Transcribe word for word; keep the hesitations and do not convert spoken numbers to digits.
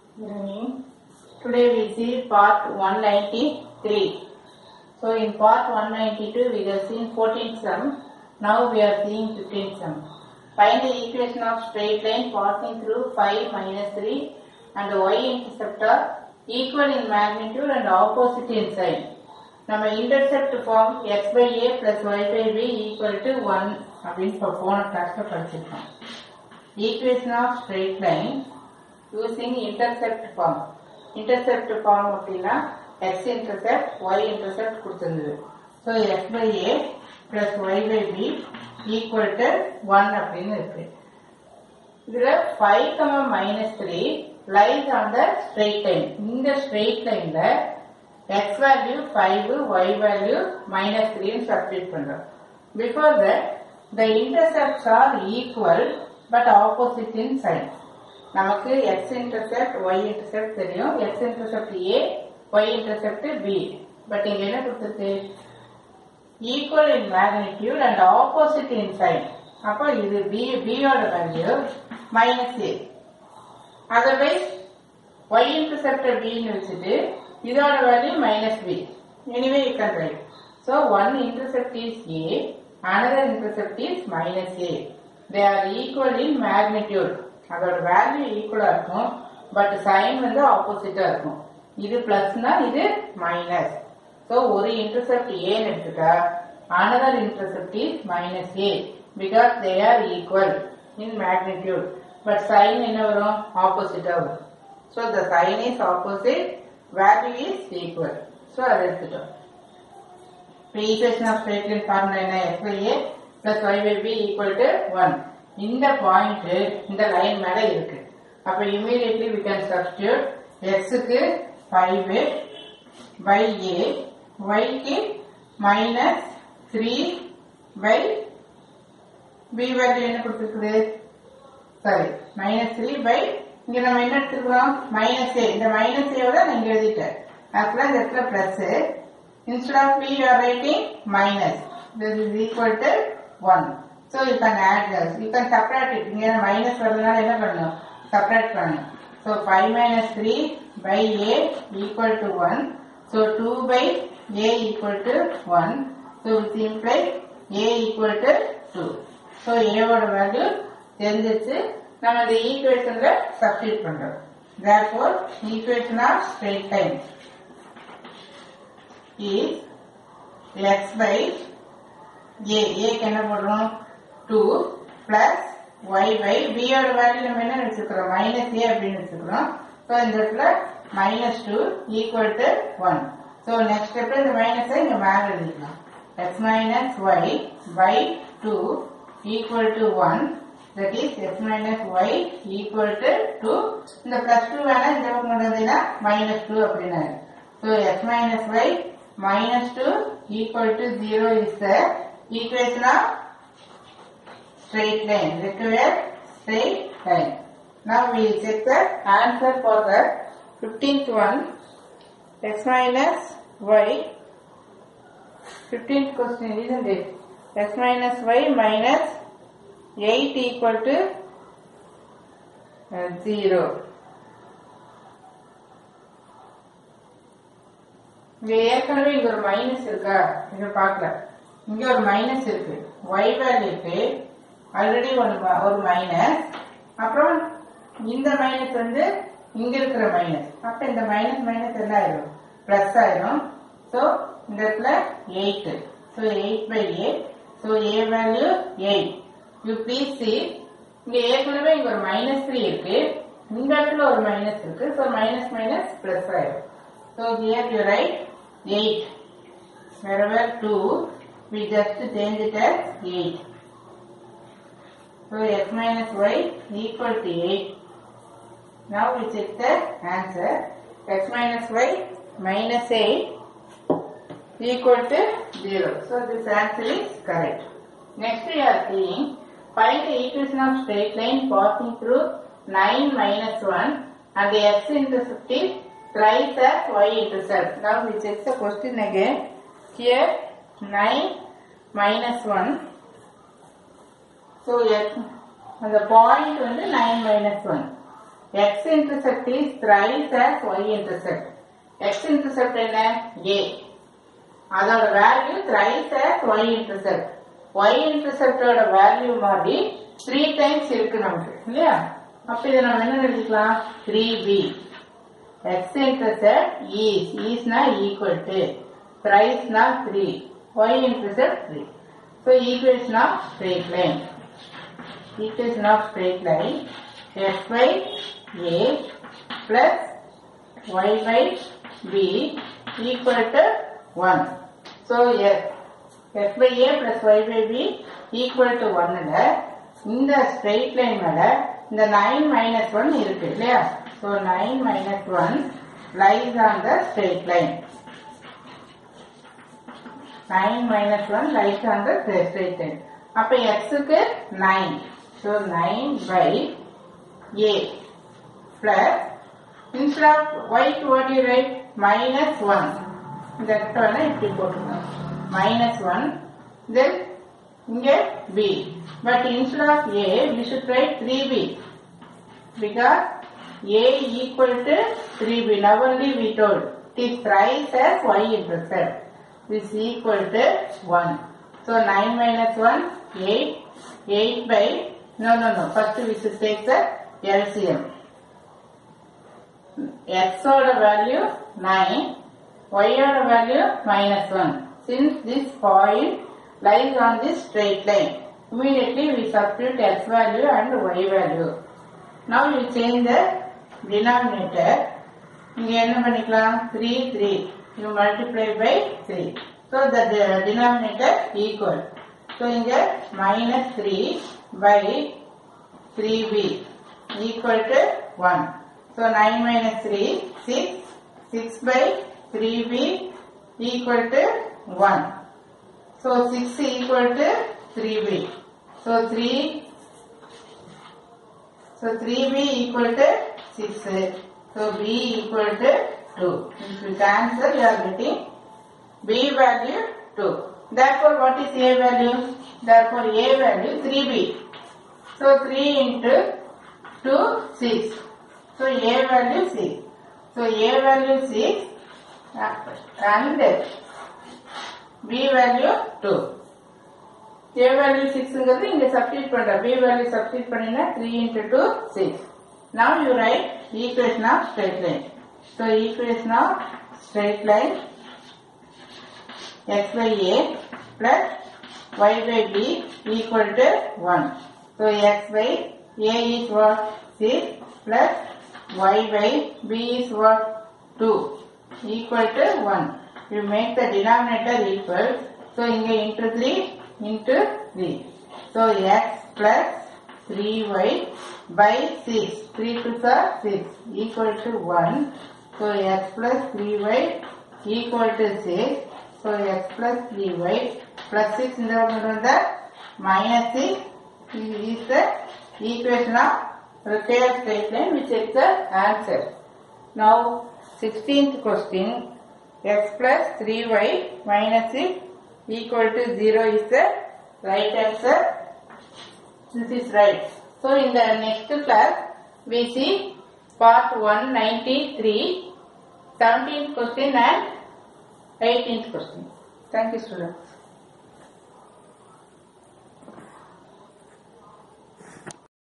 Learning. Today we see part one ninety-three. So in part one ninety-two we have seen fourteenth sum. Now we are seeing fifteenth sum. Find the equation of straight line passing through five minus three and the y-intercept are equal in magnitude and opposite in sign. நம்ம intercept form x by a plus y by b equal to one அப்படின்னு போன கிளாஸ்ல படிச்சிருக்கோம். Equation of straight line using intercept form. Intercept form அப்படின்னா x intercept y intercept கொடுத்திருந்தது. So x by a plus y by b equal to one அப்படின்னு இருக்கு. இதுல five, minus three lies on the straight line. இந்த straight lineல x value five, y value minus three ன்னு substitute பண்றோம். Before that, the intercepts are equal but opposite in sign. நமக்கு x intercept, y intercept தெரியும். x intercept a, y intercept b. But இங்க என்ன கொடுத்திருக்கு? Equal in magnitude and opposite in sign. அப்போ இது b, b ஓட value minus a. Otherwise, y intercept b ன்னு வச்சுட்டு இதோட value minus b. Anyway, you can write. So, one intercept is a, another intercept is minus a. They are equal in magnitude. அதோட value equal இருக்கும், but sign வந்து opposite இருக்கும். இது plusனா இது minus. So, ஒரு intercept a ன்னு எடுத்துட்டா, another intercept is minus a because they are equal in magnitude. But sign என்ன வரும்? Opposite வரும். So, the sign is opposite, value is equal. So, அதை எடுத்துட்டோம். Equation of straight line formula என்ன? X by a plus y by b equal to one. இந்த point இந்த line மேல இருக்கு. அப்ப immediately we can substitute x க்கு five by a, y க்கு minus three by b value என்ன கொடுத்திருக்குது? சாரி, minus three by இங்க நம்ம என்ன எடுத்துக்கிறோம்? minus a. இந்த minus a ஓட நான் இங்க எழுதிட்டேன். அப்பல இந்த இடத்துல plus. Instead of b you are writing minus. This is equal to one. So you can add this. You can separate it. இங்க minus வரதுனால என்ன பண்ணணும்? Separate பண்ணணும். So five minus three by a equal to one. So two by a equal to one. So it implies a equal to two. So a ஓட value தெரிஞ்சிச்சு. நம்ம இந்த ஈக்குவேஷன்ல சப்ஸ்டிட்யூட் பண்றோம். Therefore, equation of straight line is x by a. a க்கு என்ன போடுறோம்? two plus y by b ஓட வேல்யூ நம்ம என்ன வச்சுக்கிறோம்? minus a அப்படின்னு வச்சுக்கிறோம். So இந்த இடத்துல minus two equal to one. So next step இந்த minus இங்க மேல எழுதிக்கலாம். x minus y by two equal to one. That is x minus y equal to two. இந்த plus two வேணா இந்த பக்கம் கொண்டு வந்தீங்கன்னா minus two அப்படின்னு. So x minus y minus two equal to zero is the equation of straight line, required straight line. Now we check the answer for the fifteenth one. X minus y, fifteenth question, isn't it? X minus y minus eight equal to uh, zero. இங்க ஏற்கனவே இங்க ஒரு minus இருக்கா? இங்க பார்க்கல. இங்க ஒரு minus இருக்கு. y வேல்யூக்கு ஆல்ரெடி ஒரு மைனஸ், அப்புறம் இந்த மைனஸ் வந்து இங்க இருக்கிற மைனஸ். அப்ப இந்த மைனஸ் மைனஸ் என்ன ஆயிரும்? பிளஸ் ஆயிரும். சோ இந்த இடத்துல eight. So eight by a. So a value eight. You please see, இங்க ஏற்கனவே இங்க ஒரு மைனஸ் three இருக்கு, இந்த இடத்துல ஒரு மைனஸ் இருக்கு. So minus minus plus ஆயிரும். So here you write eight. Wherever two, we just change it as eight. So x minus y equal to eight. Now we check the answer. X minus y minus eight equal to zero. So this answer is correct. Next we are seeing, find the equation of straight line passing through nine minus one and the x intercept is thrice as y intercept. Now we check the question again. Here nine minus one. So x, the point வந்து nine minus one. x-intercept is thrice as y-intercept. x-intercept என்ன? a. அதோட value thrice as y-intercept. y-intercept ஓட value மாதிரி three times இருக்கு நமக்கு இல்லையா? அப்ப இதை நம்ம என்ன எழுதிக்கலாம்? three b. x-intercept is, is na equal to, thrice na three, y-intercept three. So equation of straight line. Equation of straight line, x by a plus y by b equal to one. So yes, x by a plus y by b equal to one. இந்த straight line மேல இந்த nine minus one இருக்கு இல்லையா? So nine minus one lies on the straight line. nine minus one lies on the straight line. அப்ப x க்கு nine. So nine by a plus, instead of y to what you write? Minus one. இந்த இடத்துல இப்படி போட்டுக்கணும். Minus one. Then இங்கே b. But instead of a, we should write three b. Because a equal to three b. Now only we told. It is thrice as y-intercept. This is equal to one. So nine minus one, eight. eight by, no, no, no. First we should take the L C M. X order value nine, y order value minus one. Since this point lies on this straight line, immediately we substitute x value and y value. Now you change the denominator. இங்க என்ன பண்ணிக்கலாம்? three, three. You multiply by three. So the denominator equal. So இங்க minus three by three b equal to one. So nine minus three, six. six by three b equal to one. So six equal to three b. So three. So three b equal to six. So b equal to two. If you cancel, you are getting b value two. Therefore, what is a value? Therefore, a value three b. So three into two, six. So a value six. So a value six and b value two. A value six ங்கிறது இங்க substitute பண்ற. b value substitute பண்ணினா three into two, six. Now you write equation of straight line. So equation of straight line, x by a plus y by b equal to one. So x by a is what? six plus y by b is what? two equal to one. You make the denominator equal. So inge into three into three. So x plus three y by six. three to six equal to one. So x plus three y equal to six. So x plus three y plus six in the minus six is the equation of required straight line, which is the answer. Now sixteenth question, x plus three y minus six equal to zero is the right answer. This is right. So in the next class we see part one ninety-three, seventeenth question and eighteenth question. Thank you, students.